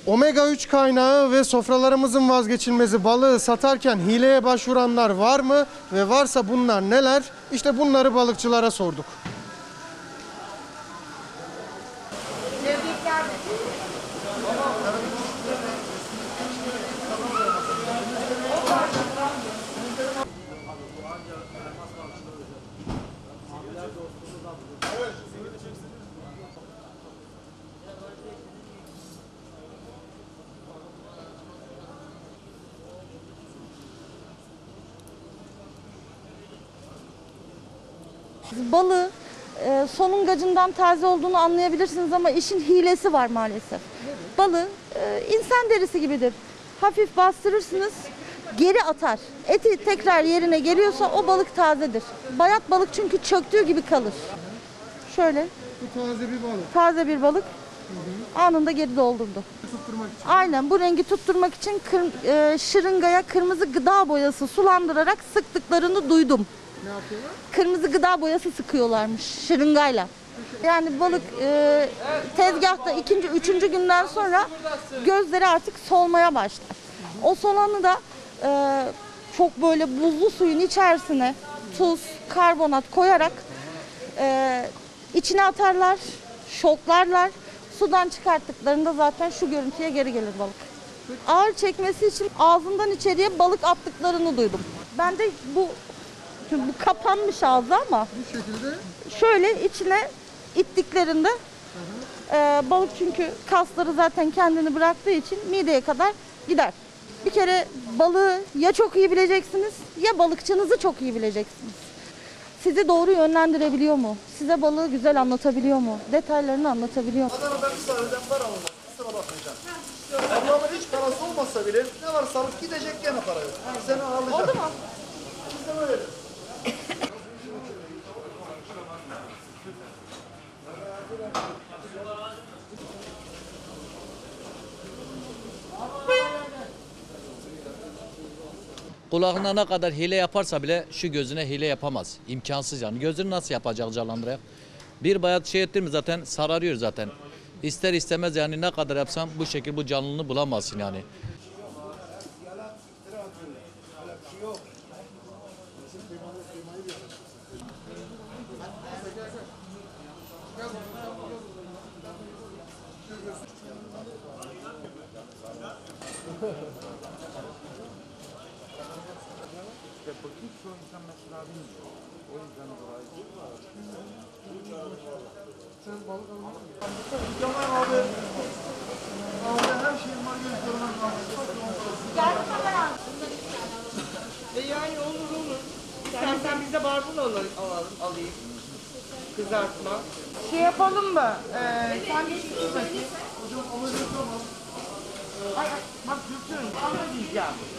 Omega 3 kaynağı ve sofralarımızın vazgeçilmezi balığı satarken hileye başvuranlar var mı ve varsa bunlar neler? İşte bunları balıkçılara sorduk. Balığı solungacından taze olduğunu anlayabilirsiniz ama işin hilesi var maalesef. Balığı insan derisi gibidir. Hafif bastırırsınız, geri atar. Eti tekrar yerine geliyorsa o balık tazedir. Bayat balık çünkü çöktüğü gibi kalır. Şöyle. Bu taze bir balık. Taze bir balık. Anında geri doldurdu. Tutturmak için. Aynen bu rengi tutturmak için şırıngaya kırmızı gıda boyası sulandırarak sıktıklarını duydum. Ne yapıyorlar? Kırmızı gıda boyası sıkıyorlarmış şırıngayla. Yani balık tezgahta ikinci, üçüncü günden sonra gözleri artık solmaya başlar. O solanı da çok böyle buzlu suyun içerisine tuz, karbonat koyarak içine atarlar, şoklarlar. Sudan çıkarttıklarında zaten şu görüntüye geri gelir balık. Ağır çekmesi için ağzından içeriye balık attıklarını duydum. Ben de bu kapanmış ağzı ama Bu şekilde şöyle içine ittiklerinde balık çünkü kasları zaten kendini bıraktığı için mideye kadar gider. Bir kere balığı ya çok iyi bileceksiniz ya balıkçınızı çok iyi bileceksiniz. Sizi doğru yönlendirebiliyor mu? Size balığı güzel anlatabiliyor mu? Detaylarını anlatabiliyor mu? Adana'dan İsrail'den para almak. Kusura bakmayacağım. Ablamın hiç parası olmasa bile ne varsa alıp gidecek gene parayı. Seni alacak. Oldu mu? Biz de böyle. Kulağına ne kadar hile yaparsa bile şu gözüne hile yapamaz. İmkansız yani. Gözünü nasıl yapacak canlandırarak? Bir bayat şey ettin mi zaten sararıyor zaten. İster istemez yani ne kadar yapsam bu şekilde bu canlılığını bulamazsın yani. Kemal abi. Abi her şeyin var göz Yani olur. İstersen biz de barbun alayım. Kızartma. Şey yapalım mı? Sen bir şey bakayım. Ay, bak götürün. Anla diyeceğim.